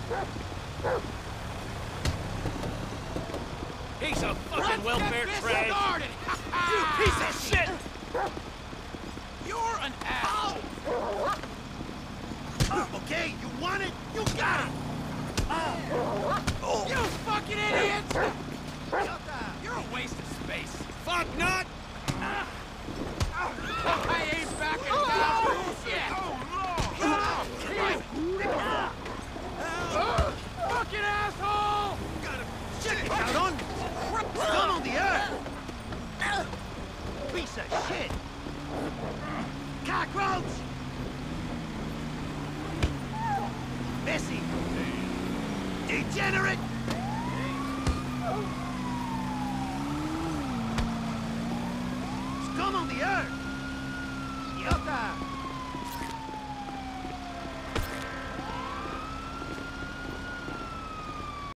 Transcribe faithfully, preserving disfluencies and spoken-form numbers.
Piece of fucking Let's welfare get this trash! started. You piece of shit! You're an ass! Okay, you want it? You got it! Oh. You fucking idiots! You're a waste of space. Fuck not! I ain't backing down. Shit! Fucking asshole! Check it out on! Scum on the earth! Piece of shit! Cockroach! Messy! Degenerate! Scum on the earth! Idiota!